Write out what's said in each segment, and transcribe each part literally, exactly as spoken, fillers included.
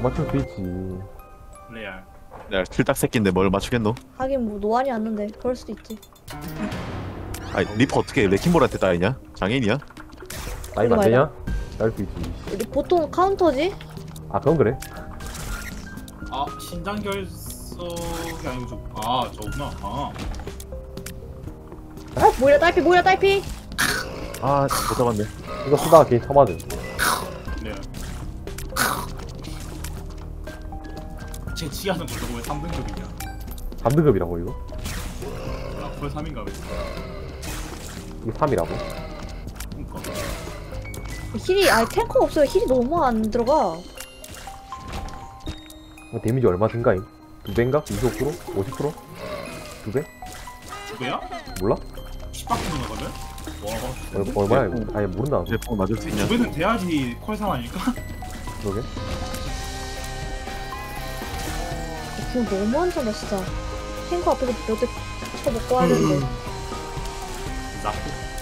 맞출 수 있지. 레알. 내가 틀딱 새끼인데 뭘 맞추겠노? 하긴 뭐 노안이 왔는데 그럴 수도 있지. 아니 리퍼 어떻게 레킹볼한테 따이냐? 장애인이야? 아니 안 되냐? 날 수 있지. 우리 보통 카운터지? 아 그건 그래? 아 신장 결석이 아니고 저. 아 저구나. 아. 모이라 딸피 모이라 딸피. 아못 잡았네. 이거 쓰다가 개인 터맞음. 레알. 제 치하는 저거 왜 삼 등급이냐? 삼 등급이라고 이거? 아 펄 삼인가 왜? 이게 삼이라고? 그니까. 힐이 아니 탱커 없어요. 힐이 너무 안 들어가. 이거 데미지 얼마 증가임? 두 배인가? 이십오 퍼센트? 오십 퍼센트? 두 배? 두 배야? 몰라? 십 박스인 거거든? 와. 얼, 얼마야 이거? 아니 모른다. 제품 맞을 수 있냐? 두 배는 돼야지 콜 삼 아닐까? 그러게? 지금 너무 안 찬다 진짜. 탱커 앞에서 몇 대 쳐먹고 하는데. 나쁘.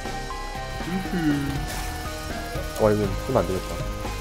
와 이거 쓰면 안 되겠다.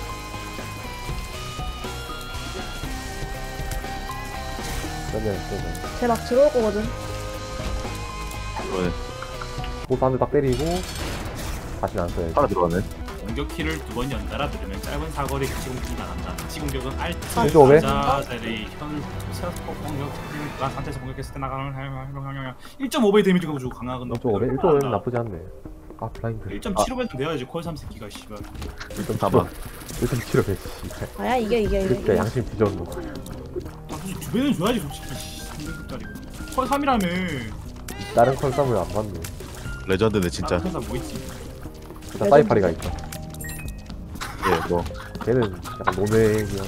그러면 그러면 쟤 막 들어올 거거든. 그러네. 보스 한 대 딱 때리고 다시는 안 써야지. 하나 들어가네. 공격 키를 두 번 연달아 누르면 짧은 사거리 같이 공격이 나간다. 같이 공격은 아, 알트 왼쪽 왜? 자자들이 현 세스포 공격과 상태에서 공격했을 때 나가는 일 점 오 배 데미지가 주고 강하건 일 점 오 배? 일 점 오 배는 나쁘지 않네. 아 블라인드. 일 점 칠 오 배는 돼야지 콜 삼 새끼가 씨발. 일 점 사봐. 일 점 칠 오 배. 아야 이게 이게 이게. 진짜 양심 뒤졌노. 아, 두 배는 줘야지 솔직히 삼 등급짜리고. 콜 삼이라며. 다른 컨썸을 안 봤네. 레전드네 진짜. 콜 삼 뭐 있지? 일단 사이파리가 있다. 예, 뭐 걔는 약간 노네이야.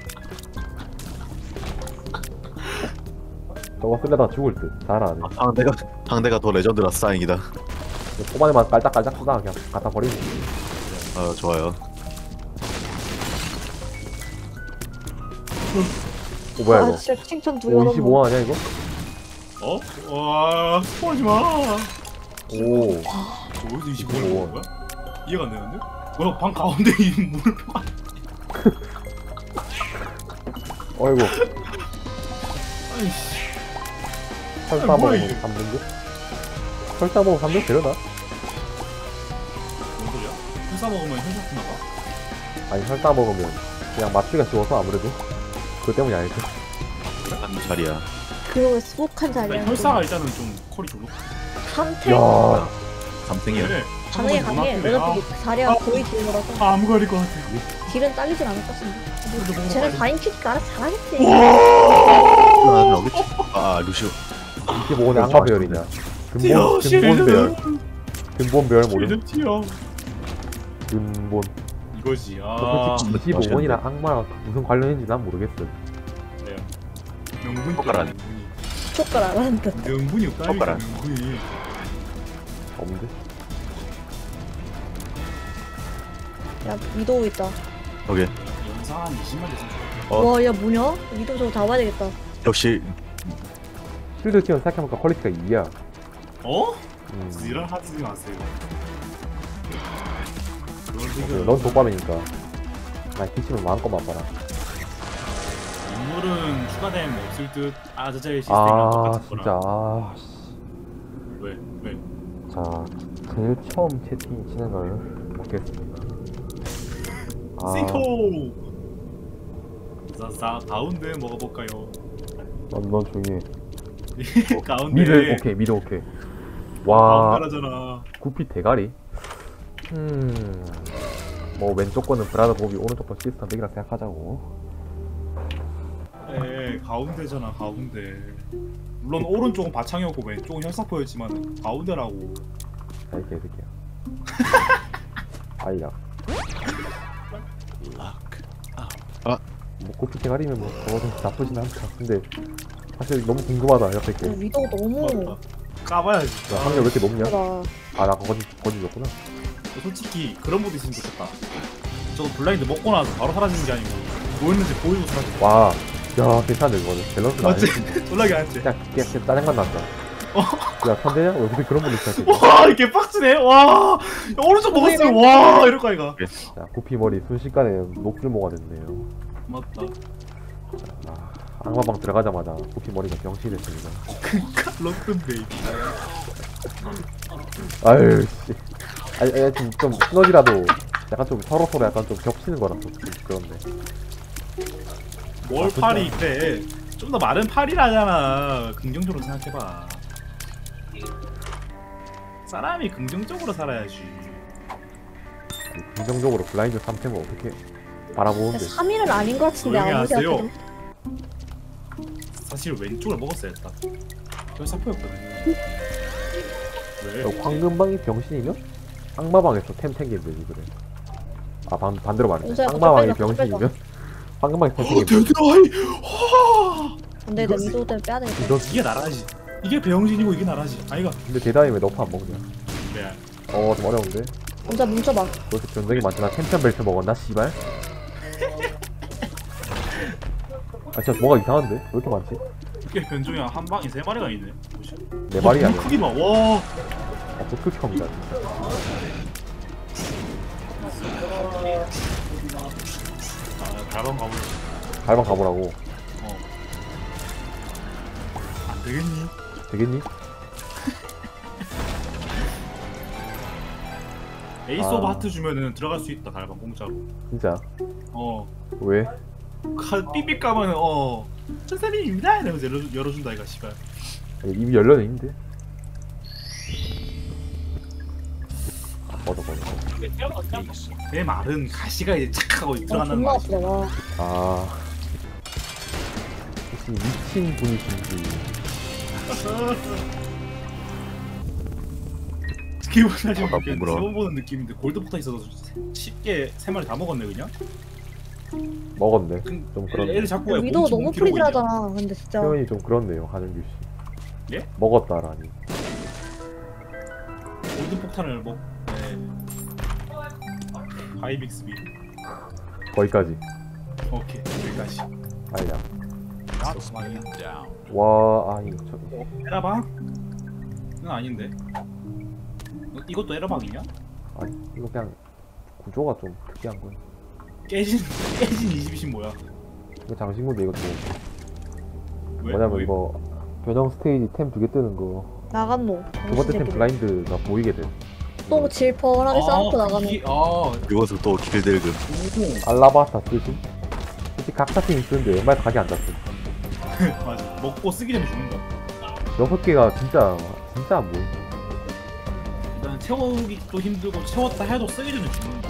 저거 쓰려다 죽을 듯. 잘하네. 아, 상대가 상대가 더 레전드라서 다행이다. 초반에만 깔짝깔짝 쓰다가 그냥 갖다 버리네. 아 좋아요. 어 뭐야 아 이거? 진짜 칭찬 두 번. 오십오 원 아니야 이거? 어? 와 스포하지 마. 오. 어디서 이십오 이십오 원 원. 거야? 이해가 안 되는데? 뭐야 방 가운데 이 물표가. 어이구. 아이씨. 설사 뭐야, 먹으면 이게. 삼 등급? 설사 먹으면 삼 등급 되려나? 뭔 소리야? 회사 먹으면 현사트 나가? 아니 설사 먹으면 그냥 맞추기가 쉬워서 아무래도 그것 때문이 아닐까? 한 자리야. 그리고 수복한 자리야. 아니, 혈사가 일단은 좀 콜이 좀 삼탱. 야 삼탱이야. 그래. 가능해 가능해. 어차피 자리가 거의 딜러라서 아, 아무거릴 것 같아. 딜은 딸리진 않을 것 같습니다. 쟤는 사인 키니까 알아서 잘하겠지. 아 나오겠지. 아 루시오. 이십오 원의 악마 배열이냐? 튀어, 근본 근본 배열. 실드. 근본 배열 모름. 실드 튀어. 근본. 이거지. 저 아. 솔직히 이십오 원이랑 악마랑 무슨 관련인지 난 모르겠어. 그래요. 명분이 젓가락. 없다, 명분이. 촉발 안 한다. 명분이 없다. 젓가락. 명분이. 없는데? 야 위도우 있다. 오케이. 연상 한 이십만 됐으면 좋겠다. 어. 와 야 뭐냐? 위도우 저거 다 봐야 되겠다. 역시 실드 키면 생각해보니까 퀄리티가 이야. 어? 음. 지랄 하지 마세요. 그걸 어, 지금 넌 독감이니까. 나 기침은 마음껏 맛봐라. 인물은 추가됨 없을 듯 아저저의 시스템이 아 똑같을 진짜. 거라. 아. 왜? 왜? 자, 제일 처음 채팅 치는 걸 먹겠습니다. 아, 싱코! 자, 자, 가운데 먹어볼까요? 넌, 넌 조용히 해. 가운데 미드, 오케이, 미드, 오케이. 와, 가운데라잖아. 구피 대가리? 음, 뭐, 왼쪽 거는 브라더 보비, 오른쪽 거 시스터 맥이라 생각하자고. 에 가운데잖아, 가운데. 물론 오른쪽은 바창이었고 왼쪽은 혈사포였지만 가운데라고. 자, 이 개새끼야. 아이야. 아. 뭐, 구피 대가리면 뭐, 저거는 나쁘진 않다. 근데, 사실 너무 궁금하다, 옆에 게. 야, 위도우 너무 맞다. 까봐야지. 야, 확률 왜 이렇게 높냐? 예쁘다. 아, 나 거짓, 거짓이었구나. 솔직히 그런 모드 있으면 좋겠다. 저거 블라인드 먹고 나서 바로 사라지는 게 아니고 뭐였는지 보이고 사라지는. 와, 야, 괜찮네, 이거는. 밸런스가 맞지? 아니지. 놀라게 안 돼. 그냥, 그냥, 그냥 짜증만 났다. 야, 천재냐? 왜 어떻게 그런 분이 있지? 와 이게 빡치네. 와 오른쪽 먹었으면 와 이럴 거 아이가. 자, 구피 머리 순식간에 녹슬모가 됐네요. 맞다. 아, 악마방 들어가자마자 쿠키 머리가 병신이 됐습니다. 런던 베이비. 아유 씨. 아니, 아니 좀, 좀 시너지라도 약간 좀 서로 서로 약간 좀 겹치는 거라서 좀 그런데. 뭘 아, 진짜. 팔이 있대. 좀 더 마른 팔이라잖아. 긍정적으로 생각해봐. 사람이 긍정적으로 살아야지. 아니, 긍정적으로 블라인드 삼 템을 어떻게 바라보는데. 삼 일은 아닌 것 같은데 조용히 아무리 하세요. 생각해도. 사실 왼쪽을 먹었어야 했다. 저 사포였거든. 왜? 어, 황금방이 병신이면 악마방에서 템 탱기는데 그래. 아 반, 반대로 말해. 은서야, 그쪽 악마방이 빼자, 그쪽 병신이면 황금방이 템 어, 탱기는데. 드디어! 와! 근데 내 위도 때문에 빼야 되겠다. 이거 이게 나라지. 이게 배영진이고 이게 나라지. 아이가. 근데 대단히 왜 너프 안 먹냐? 네. 어 좀 어려운데. 먼저 뭉쳐봐. 그렇게 변덕이 많잖아. 챔피언 벨트 먹었나 씨발? 아 진짜 뭐가 이상한데? 왜 이렇게 많지? 이게 변종이 한 방에 세 마리가 있네. 뭐지? 내 말이 어, 아니야. 크기 봐. 와. 아, 또 극혐이다 진짜. 아, 달방 가보자. 갈방 가보라고. 어. 안 되겠니? 되겠니? 에이스 아. 오브 하트 주면은 들어갈 수 있다. 달방 공짜로. 진짜. 어. 왜? 카 삐삐 까면은 어. 천사님입니다. 이러면서 열어, 열어준다 이가 씨발. 아니, 이미 열려는 있는데. 맞아 맞아. 내 말은 가시가 이제 착하고 어, 들어간다는 존나 말이지. 아프다. 와. 아. 혹시 미친 분이신지. 기분 나지 아, 나 모르겠는데 부끄러워. 처음 보는 느낌인데 골드 폭탄 있어서 쉽게 세 마리 다 먹었네 그냥. 먹었네. 근- 좀 그런데. 애들 자꾸 왜 위도 몸치 너무 몸키로 보이냐. 프리즈하잖아. 근데 진짜. 표현이 좀 그렇네요 하정규 씨. 예? 먹었다라니. 골드 폭탄을 먹. 네. 하이빅스비. 거기까지. 오케이 여기까지. 아니야. 그만이야. 와, 아 이거 저, 에라방? 은 아닌데. 어, 이것도 에라방이냐? 아니 이거 그냥 구조가 좀 특이한 거야. 깨진 깨진 이십이십 뭐야? 이거 장신구인데 이것도 왜? 뭐냐면 왜? 이거 변형 스테이지 템 두 개 뜨는 거 나갔노. 두 번째 템 블라인드가 보이게 돼. 똥 질펀하게 쌓고 나가는. 이게, 아, 이것을 또 길들금. 오. 알라바스타 쓰심? 솔직히 각자 팀이 쓰는데 웬만해서 각이 안 잡힌. 맞아. 먹고 쓰기 전에 죽는다. 여섯 개가 진짜 진짜 안 보여. 일단 채우기도 힘들고 채웠다 해도 쓰기 전에 죽는다.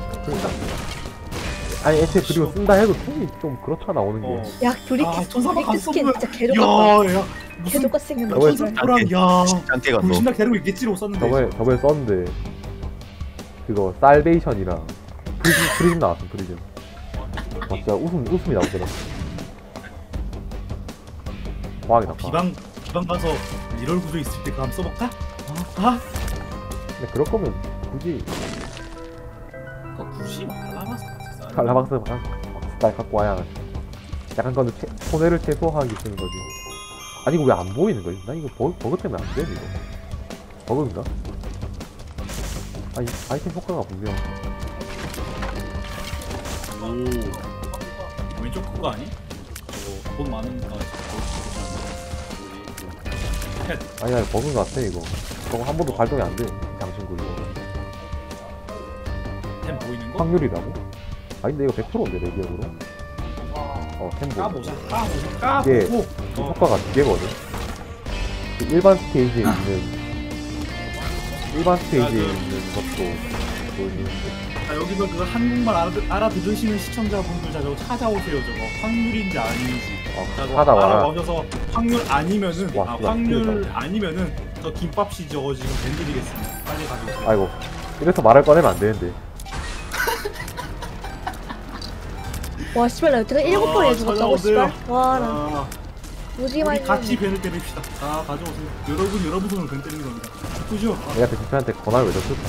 아니 애초에 그리고 쓴다 해도 템이 좀 그렇다 나오는 게. 어. 야 브리키 아, 천사가 브리키 스킨 갔어, 진짜 개족같다. 야, 야, 무슨 개족같이 생겼다. 저거에 씨발. 천사랑 야, 짱깨 간노. 불신나 데리고 있겠지로 썼는데. 저번에 저번에 썼는데 그거 살베이션이랑 프리즘 프리즘 나왔어 프리즘. 와 진짜 웃음 웃음이 나오더라. 과하게 나빠. 비방 비방 가서 리얼 구조 있을 때 그거 한번 써볼까? 아, 아? 근데 그럴 거면 굳이 그거 굳이 말라봤어. 칼라박스 스타일 갖고 와야 약간 건데 채, 손해를 최소화하기 쓰는 거지. 아니 이거 왜 안 보이는 거지? 난 이거 버그, 버그 때문에 안 돼, 이거. 버그인가? 아니 아이템 효과가 분명. 오, 왼쪽 그거 아니? 저거 돈 많은 거 뭐지? 아니 아니 버그 같아 이거. 저거 한 번도 발동이 안 돼. 장신구 이거. 템 보이는 거? 확률이라고? 아니 근데 이거 백 퍼센트인데 내 기억으로. 어 템보. 까보자, 까보자, 이게 까보고. 이 어. 효과가 두 개거든. 그 일반 스테이지에 있는 일반 스테이지에 그- 있는 것도 보이는데. 자, 여기서 그거 한국말 알아, 알아들으시는 시청자분들 자 저거 찾아오세요 저거 확률인지 아닌지 어, 자, 저거 찾아와라. 알아보셔서 확률 아니면은 와, 아, 씨발, 확률 큰일 아니면은 저 김밥씨 저거 지금 밴드리겠습니다 빨리 가져오세요. 아이고 이래서 말을 꺼내면 안 되는데. 와 씨발 나 여태가 일곱 아, 번에 죽었다고 찾아오세요. 씨발. 와나 아, 무지 우리 많이 같이 밴을 때립시다. 자 가져오세요. 여러분 여러분 손으로 밴 때리는 겁니다. 그죠? 내가 그 집사한테 권한을 왜 줬을까?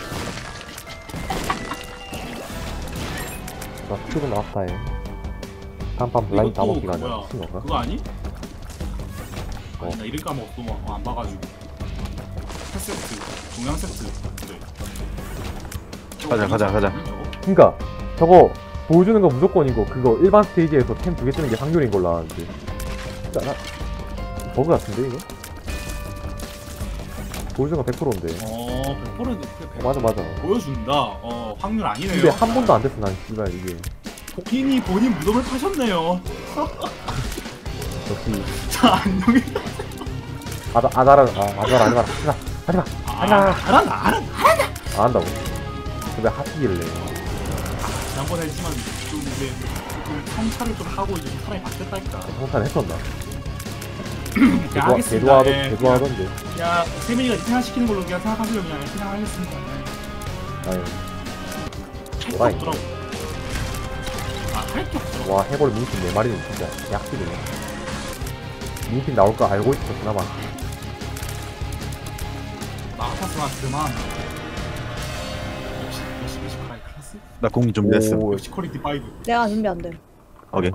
나 스피드 나왔다 해. 다음판 블라인드 다 이것도 먹기가 아니라 그거야. 미친 건가? 그거 아니? 어. 아니 나 이름 까먹었어. 뭐, 안 봐가지고. 세 세트, 동양 세트. 그래. 가자, 가자, 가자. 저거? 그니까 저거 보여주는 건 무조건이고 그거 일반 스테이지에서 템 두 개 뜨는 게 확률인 걸로 아는데 진짜 나 버그 같은데 이거? 보여주는 건 백 퍼센트인데 어, 백 퍼센트 어, 맞아 맞아 보여준다. 어, 확률 아니네요. 근데 한 번도 안 됐어 난 씨발 이게 본인이 본인 무덤을 파셨네요. 역시 자, 안녕히. 아다 아다라 아 아다라 하지마 하지마 하지마 아, 하지마 알아, 알아. 안 한다고 근데 하시길래 지난번에 했지만 좀 이제 좀 성찰을 좀 하고 이제 좀 사람이 바뀌었다니까. 성탄 했었나? 그냥 개도 하겠습니다. 하던 예, 개도 그냥, 하던데 그냥 세민이가 생각시키는 걸로 그냥 생각하시면 그냥 생각하겠습니다. 아유 할게 뭐라 없더라고. 아, 할게 없더라고. 와 해골 미니핀 네 마리는 진짜 약식이네 미니핀 나올 거 알고 있어 그나마 나 같았으나 그만. 역시 역시 역시 카라이 클래스. 나 공이 준비됐어. 오, 역시 퀄리티 파이브. 내가 준비 안 돼. 오케이.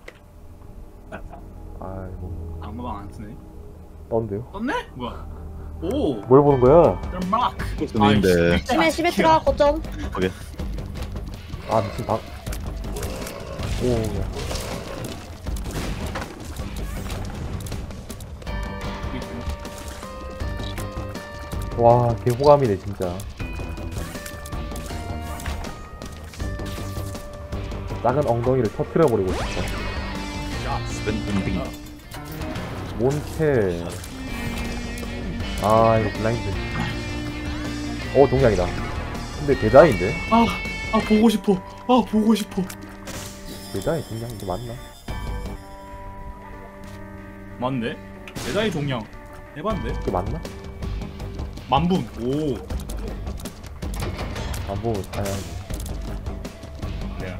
아이고 악마방 안 뜨네. 떤데요? 떴네? 뭐야? 오. 뭘 보는 거야? 마크. 있는데. 심해 시메트라 거점. 아 미친 방 오, 와, 개 호감이네, 진짜. 작은 엉덩이를 터트려버리고 싶어. 스pen딩. 몬테. 아, 이거 블라인드. 어, 동양이다. 근데 대자인데? 아, 아 보고 싶어. 아 보고 싶어. 대자이 동양 이게 맞나? 맞네. 대자의 종양. 해봤는데? 이게 맞나? 만분. 오. 안 보면 사야지. 네.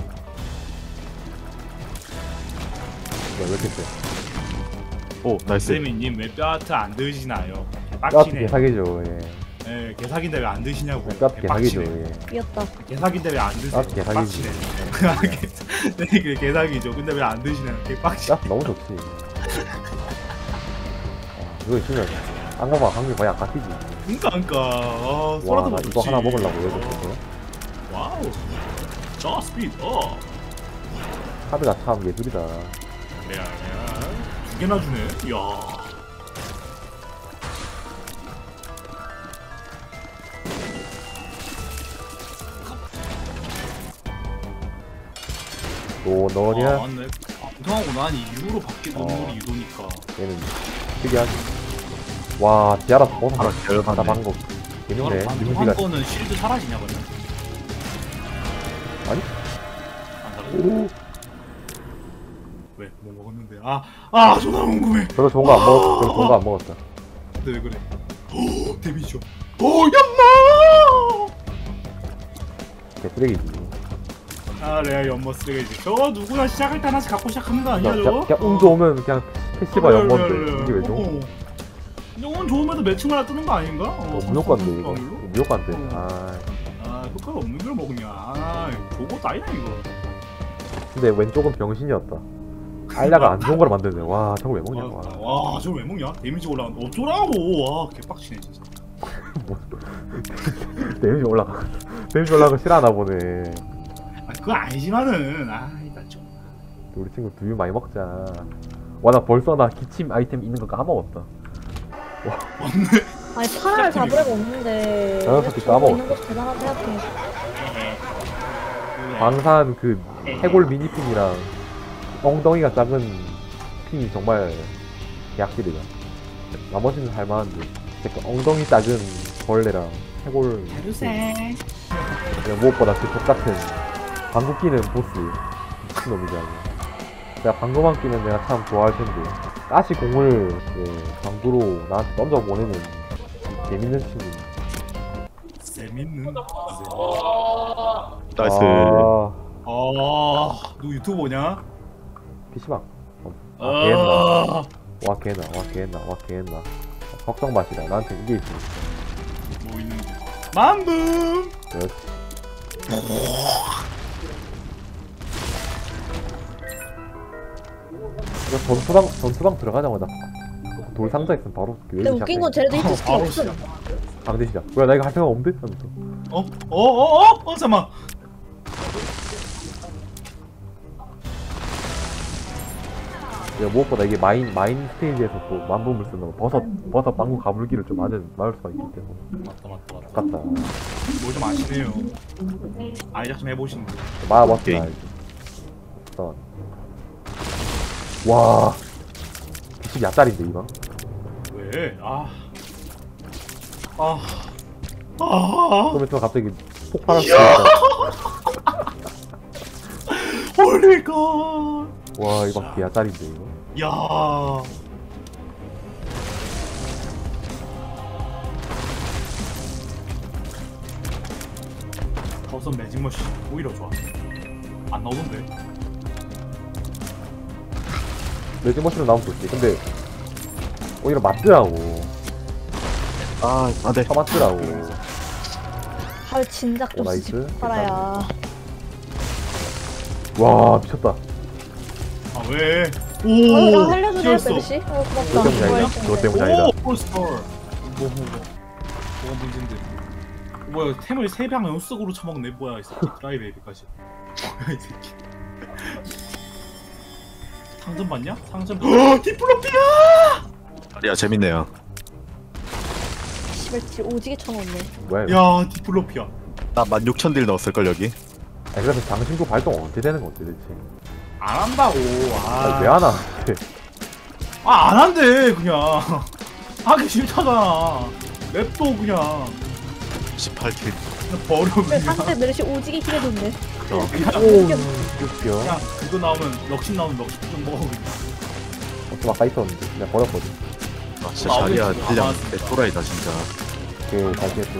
왜 이렇게 세? 오 나이스. 세미님 왜 뼈아트 안 드시나요? 뼈아트 빡치네. 개사기죠, 예. 예, 개사기인데 왜 안 드시냐고. 뼈아트 개사기죠, 예. 이겼다. 개사기인데 왜 안 드세요? 뼈아트 개사기지. 빡치네. 네, 그 개사기죠. 근데 왜 안 드시나요? 개빡치. 뼈아트 너무 좋지. 아, 이거 있으면 딴 거봐 확률 거의 안 깎이지. 그니까, 그니까. 아, 와, 소라도 나 이거 하나 먹으려고 여기 있었어. 와우. 저 스피드 업. 카드가 참 예술이다. 레알, 레알. 두 개나 주네. 이야. 또 너냐? 아, 맞네. 방송하고 난 이후로 바뀐 어. 눈물이 유도니까. 얘는 특이하지. 와, 디아라 어, 바로 열받네. 나 방금. 재밌네. 방송한 뉴비가. 거는 실드 사라지냐, 그러면? 아니? 안 사라져? 오, 왜? 뭐 먹었는데? 아, 아, 존나 궁금해. 별로 좋은 거 안 먹었어. 별로 좋은 거 안 먹었다. 근데 왜 그래? 오, 데미지죠. 오, 연마! 개 쓰레기지. 아, 레알 연마 쓰레기지. 저거 누구나 시작할 때 하나씩 갖고 시작하는 거 아니야, 그냥, 저거? 그냥 운 좋으면 그냥 패시바 연건데 이게 왜 좋은 거? 운 좋으면 매칭 하나 뜨는 거 아닌가? 어, 어, 무효과인데 이거. 확률로? 무효과인데. 어. 아, 아, 효과가 없는 걸 먹냐? 아, 저것도 아니네 이거. 근데 왼쪽은 병신이었다. 알라가 안 좋은 걸 만드네. 와, 저걸 왜 먹냐? 와. 와, 와 저걸 왜 먹냐? 데미지 올라간. 어쩌라고? 와, 개빡치네 진짜. 데미지 올라가. 데미지 올라가 싫어하나 보네. 아, 그거 아니지만은, 아, 일단 좀. 우리 친구 두유 많이 먹자. 와, 나 벌써 나 기침 아이템 있는 거 까먹었다. 맞네. 아니 파라를 잡으려고 없는데. 저 녀석이 까먹었어. 있는 것도 대단하다 생각해. 방산 그 해골 미니핀이랑 엉덩이가 작은 핀이 정말 약질이다. 나머지는 할만한데 그 엉덩이 작은 벌레랑 해골 해루생. 그냥 무엇보다 그 똑같은 방구 끼는 보스 미친놈이지 아니야. 내가 방구만 끼면 내가 참 좋아할 텐데 가시 공을 예, 방구로 나한테 던져 보내는 재밌는 친구. 재밌는. 나이스. 아, 아, 너 유튜브 보냐? 피시방. 어, 아, 개했나? 아, 와 개했나? 와 개했나? 와 개했나? 걱정 마시라. 나한테 이게 있어. 뭐 있는데? 만분. 그렇지. 이거 전투방 전투방 들어가자마자 돌 상자 있으면 바로 그 근데 웃긴 건 쟤네도 히트 스킬 바로 없음. 시작. 방대 시작. 뭐야 나 이거 할 생각 없는데? 하면서 어? 어? 어? 어? 어? 잠깐만. 이거 무엇보다 이게 마인 마인 스테이지에서 또 만붐을 쓰는 버섯 버섯 방구 가물기를 좀 아는 마을 수가 있기 때문에 맞다 맞다 맞다. 아깝다. 뭐 좀 아시네요. 아이작 좀 해보시는 거. 마 맞지 오케이. 알지. 우선 와 비십 야짜린데 이거. 왜? 아. 아. 아. 좀 있으면 갑자기 폭발할 수 있다. 홀리갓. 와 이거 개야짜린데 이거. 야. 버섯 매직머신 오히려 좋아. 안 나오던데. 매직머신으로 나오면 좋지. 근데 오히려 맞더라고. 아 안돼. 처맞더라고. 하루 진작 좀 오, 쓰지 나이스. 말아야. 와 미쳤다. 아 왜? 어, 오. 나 살려주네 튀었어. 베르시. 어 그것 때문이 고맙다. 아니다. 그것 때문이 아니다. 오, 폴스터. 뭐, 뭐, 뭐. 뭐가 문제인데? 뭐야, 템을 세 방 연속으로 처먹네. 뭐야, 이 새끼. 드라이브 에비까지. 뭐야, 이 새끼. 상점 봤냐? 상점. 어, 디플로피아! 야 재밌네요. 씨발 지 오지게 쳐놓네. 뭐야 이거. 야, 디플로피아. 나 만 육천 딜 넣었을걸 여기. 아니, 그러면 장신구 발동 언제 되는 건데 대체? 안 한다고. 아, 왜 안 하나? 아, 안 한대, 그냥. 하기 싫다잖아. 맵도 그냥. 십팔 킬. 그냥 버려, 근데 그냥. 상대 베르시 오지게 힐해줬네. 그냥, 오 웃겨. 웃겨. 그냥 그거 나오면, 럭신 나오면 럭신 좀 먹어, 그냥. 어, 좀 아까 있었는데 그냥 버렸거든. 아 진짜 아, 자리야 오늘 딜량 진짜 내 또라이다 진짜. 오케이 다시 했고.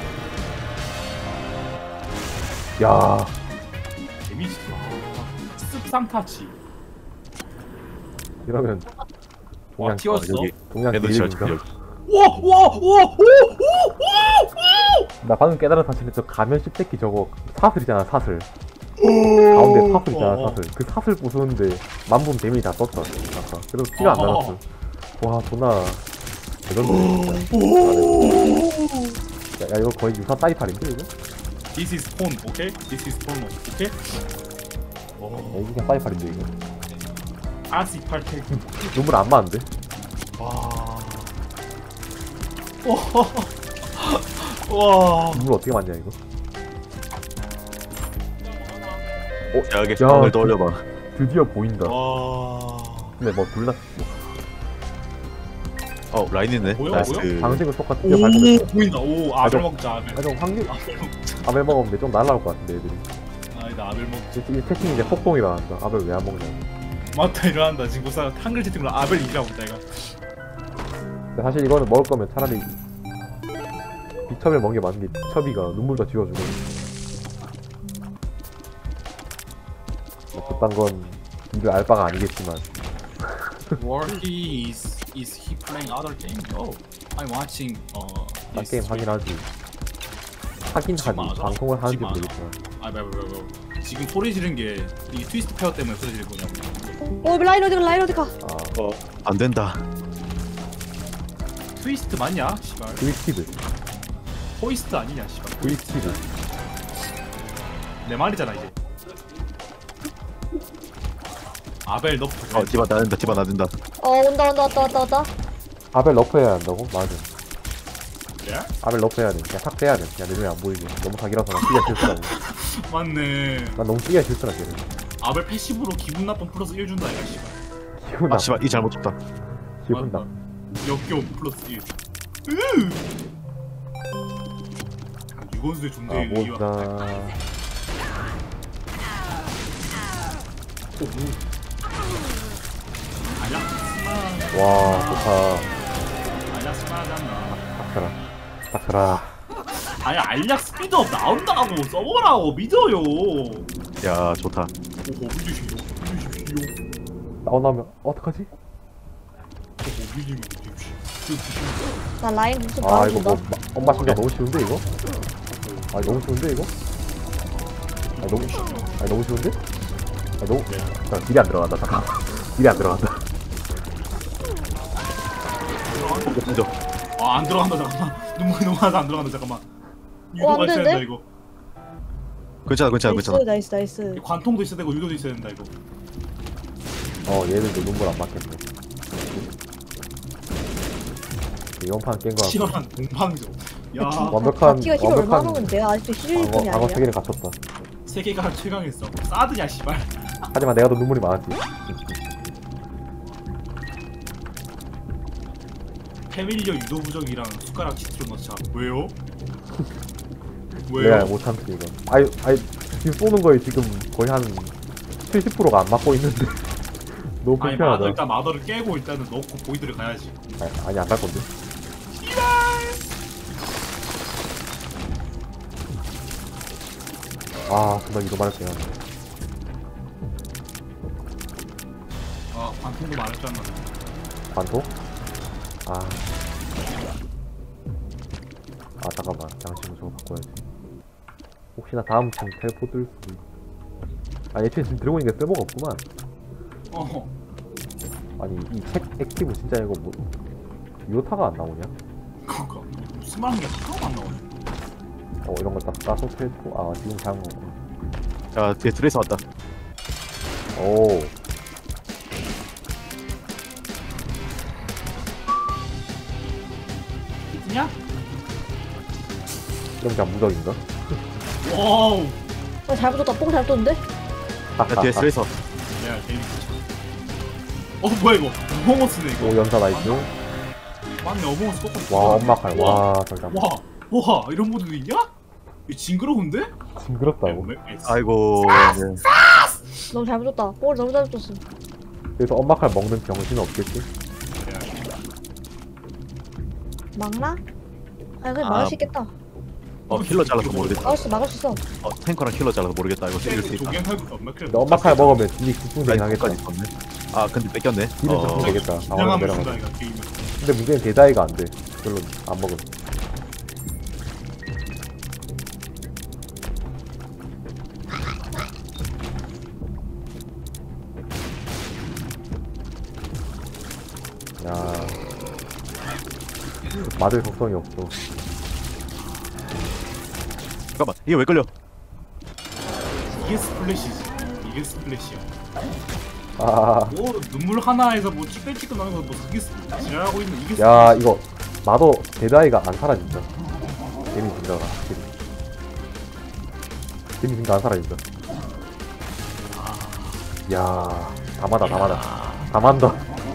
야 데미지 좋아. 습상 타치. 이러면 와, 동양 튀었어. 여기 동양 에너지가 게임인가? 여기. 와, 와, 와, 오, 오, 오, 나 방금 깨달은 사실은 저 가면 씹새끼 저거 사슬이잖아 사슬. 가운데 사슬 있잖아 어, 어. 사슬. 그 사슬 부수는데 만분 데미지 다 썼다 아까. 그래서 피가 안 어. 나갔어. 와 존나 대단해 진짜. 오. 야, 야 이거 거의 유사 사이팔인데 이거? This is porn, okay? This is porn, okay? 야, 오, 이게 그냥 사이팔인데 이거. 아스 이팔텍. 눈물 안 맞는데? 와. 와. 눈물 어떻게 맞냐 이거? 야 여기 야, 방을 떠올려봐. 드디어 보인다. 와. 근데 뭐 둘 다 뭐, 어 라인 있네. 뭐야, 나이스. 뭐야? 방식은 똑같아. 오, 발톱. 보인다. 오, 아벨 맞아. 먹자, 아벨. 아, 좀 확률 아벨 먹자. 아벨 먹으면 좀 날라올 것 같은데 애들이. 아니다, 아벨 먹자. 이, 이 채팅이 이제 폭동이라 한다. 아벨 왜 안 먹냐. 맞다, 일어난다. 지금 사 한글 채팅으로 아벨 이기라고 있다, 이거. 근데 사실 이거는 먹을 거면 차라리 비첩을 먹는 게 맞는 게 비첩이가 눈물도 지워주고. 뭐 그딴 건 이들 알 바가 아니겠지만. War he is is he playing other game? Oh, I'm watching. 어. 딴 this 게임 하긴 하지. 하긴 지금 하지. 맞아. 방송을 하는지 지금 맞아. 모르겠지만. 아, 뭐, 뭐, 뭐. 지금 소리 지른 게 이 트위스트 페어 때문에 소리 지른 거냐고. 오 라인 어디가 라인 어디가. 아, 안 된다. 트위스트 맞냐? 씨발. 트위스티드. 호이스트 아니냐? 씨발. 트위스티드. 내 말이잖아 이제. 아벨 너프. 어 디바 나된다. 디바 나된다. 어 온다 온다 왔다 왔다 왔다. 아벨 러프 해야 한다고? 맞아. 그래? 아벨 러프 해야 돼. 그냥 탁 빼야 돼. 그냥 내 눈에 안 보이게. 너무 사기라서 난 뛰기가 싫더라고. 맞네. 난 너무 뛰기가 싫더라, 걔는. 아벨 패시브로 기분 나쁨 플러스 일 준다 이거 씨발. 기분 아 나. 씨발 이 잘못 쳤다. 기분 나. 역겨움 플러스 일. 으! 유건수의 아, 존재의 의의와 뭐다. 아냐? 스마 와, 좋다. 아냐 스마잖아. 닥쳐라. 닥쳐라. 아니 알약 스피드업 나온다고 써보라고 믿어요. 야 좋다. 오호 믿으시오 믿으시오. 나오나면, 어떡하지? 오호 믿으시오 믿으시오. 나 라인 무슨 아, 이거 말해준다. 뭐, 마- 엄마 심장 너무 쉬운데, 이거? 아, 너무 쉬운데, 이거? 아, 너무, 아, 너무 쉬운데? 아, 너무, 잠깐, 딜이 안 들어간다, 잠깐만. 딜이 안 들어간다. 먼저. 아안 들어간다 잠깐만. 눈물이 너무 하나도 안 들어간다 잠깐만. 어, 유도가 안 있어야 되는데? 된다 이거. 괜찮아 괜찮아 나이스 괜찮아. 나이스 나이스. 관통도 있어야 되고 유도도 있어야 된다 이거. 어 얘들도 눈물 안 맞겠네. 이번 판 깬 거 같고 치열한 공방조. 야, 완벽한 바티가 힐 얼마 완벽한 먹는데 아직도 힐 방어 뿐이 방어 아니야. 세계를 갖췄다. 세계가 최강했어. 사드냐 씨발. 하지만 내가 더 눈물이 많았지. 패밀리어 유도 부적이랑 숟가락 치트로 넣자. 왜요? 내가 왜요? 못 참지 이건. 아이 아이 지금 쏘는 거에 지금 거의 한 칠십 퍼센트가 안 맞고 있는데 너무 아니 마더 불편하다. 일단 마더를 깨고 일단은 넣고 보이드를 가야지. 아니, 아니 안 갈 건데. 아 정말 이거 말할게요. 아 관통도 말했잖아. 관통? 아. 아 잠깐만 양심을 저거 바꿔야지. 혹시나 다음 층 텔포 뜰 수도 있... 아 애초에 지금 들고 있는 게 쓸모가 없구만. 어. 아니 이 책 액티브 진짜 이거 뭐 유효타가 안 나오냐? 그니까 수많은 게 하나도 안 나오네. 어 이런 거딱 까서 텔포. 아 지금 잘한 거구나. 야 뒤에 드레스 왔다. 오. 있냐? 그럼 그냥 무적인가? 와우. 어, 잘 붙었다. 뽕 잘 떴는데? 야 뒤에 드레스 왔다. 야 재밌다. 어 뭐야 이거? 어몽어스네 이거. 오 연사 나이스. 맞네 어몽어스 똑같아. 와 엄마 칼. 와 절단. 와, 와 이런 모드도 있냐? 이거 징그러운데? 징그럽다고. 아이고. 네. 너무 잘 붙었다. 뽕을 너무 잘 붙었어. 그래서 엄마 칼 먹는 병신은 없겠지? 막나? 아니 그냥 아. 막을 수 있겠다. 어 킬러 잘라서 모르겠다. 막을 수 막을 수 있어. 어 탱커랑 킬러 잘라서 모르겠다. 이거 이럴 수 있다. 조개 팔고 엄마 그래. 근데 엄마 칼 먹으면 딜이 집중되긴 하겠다. 까지 있었네. 아 근데 뺏겼네. 딜은 어. 집중되겠다. 방어는 긴장하면 내려가. 준다 이거 게임이. 근데 문제는 대다이가 안 돼. 별로 안 먹음. 야, 맞을 적성이 없어. 잠깐만 이게 왜 걸려? 이게 스플래시지. 이게 스플래시야. 아, 뭐 눈물 하나에서 뭐 찌끌찌끌 나는 거뭐 그게 지랄하고 있는 이게 야, 이거 마더 대다이가 안 사라진다. 재미 진짜라. 확실히. 재미 진짜 안 사라진다. 야, 담아다, 담아다. 담한다.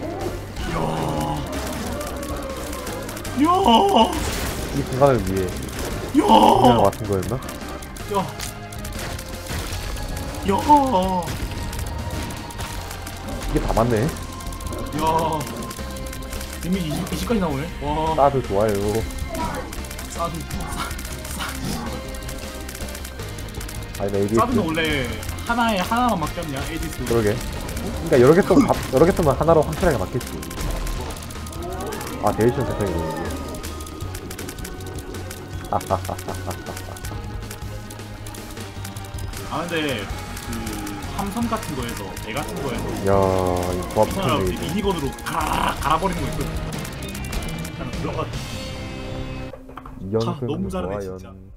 야, 야, 이 순간을 위해 야, 그냥 같은 거였나? 야, 야, 이게 다 맞네. 야. 이미 이십, 이십까지 나오네. 와, 사드 좋아요. 사드, 아니, 나 에이디에스. 사드는 원래 하나에 하나만 맡겼냐? 에이디스. 그러게. 그러니까 여러 개 쓰면 다- 여러 개 쓰면 하나로 확실하게 맞겠지. 아, 데이션 세상이네. 아 근데 그 삼성 같은 거에서 배 같은 거에서 야, 이 조합 하나 미쳤네. 이거. 미니건으로 갈아 갈아버리는 거 있거든. 나는 그런 거 같아. 이연승 너무 잘하네, 좋아연. 진짜.